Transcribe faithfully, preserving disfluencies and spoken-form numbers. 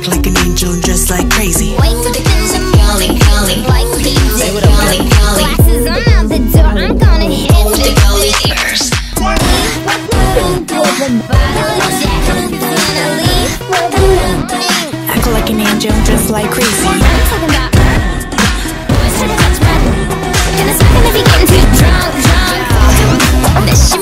Act like an angel, dressed like crazy. Wait for the girls, I'm calling, calling. Like the music, calling, calling. Glasses, I'm out the door, I'm gonna hit with the gully first. Act like an angel, dressed like crazy. I'm talking about boys to the touch, man. Gonna smack him if he getting too drunk, drunk. This